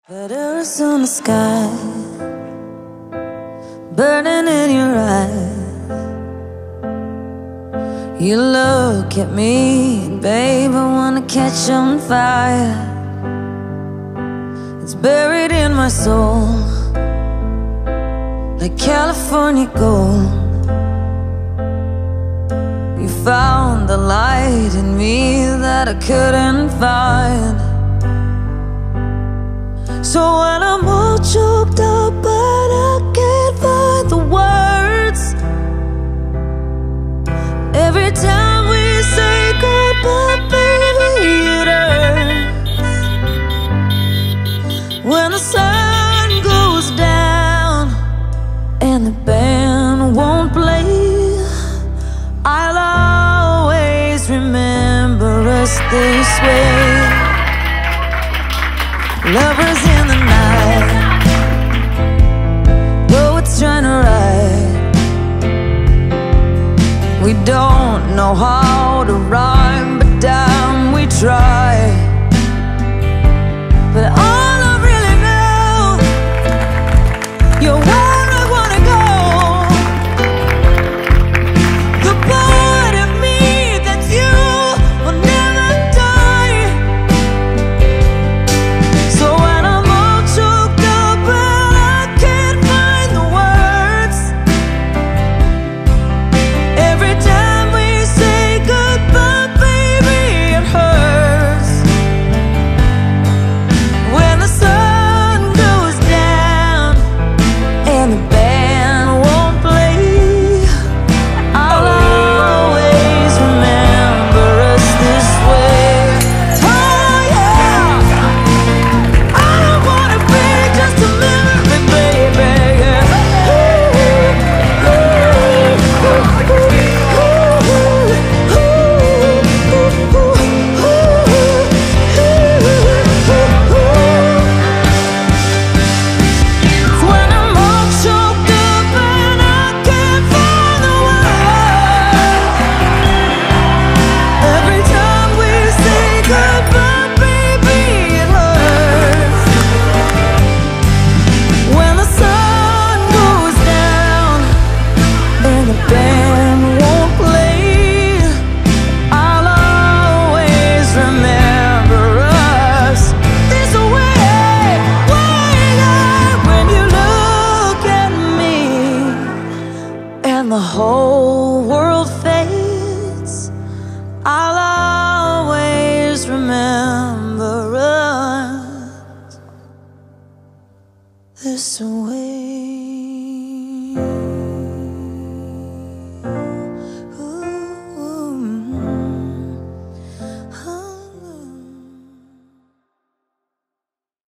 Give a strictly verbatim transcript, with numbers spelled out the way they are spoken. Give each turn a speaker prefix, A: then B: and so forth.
A: Letters on the sky, burning in your eyes. You look at me, babe, I wanna catch on fire. It's buried in my soul, like California gold. You found the light in me that I couldn't find. So when I'm all choked up but I can't find the words, every time we say goodbye, baby, it hurts. When the sun goes down and the band won't play, I'll always remember us this way. Lovers in the night, poets trying to write. We don't know how to rhyme, but damn, we try. But all I really know, you're where I wanna go. The part of me that's you will never die. So when I'm all choked up and I can't find the words, every time we say goodbye, baby, it hurts. When the sun goes down and the band won't play, I'll always remember us this way. Oh yeah, I don't wanna be just a memory, baby. When I'm all choked up and I can't find the words, every time we say goodbye, baby, it hurts. When the sun goes down and the band won't play, I'll always remember us this way. When you look at me and the whole world fades, I'll always remember us this way.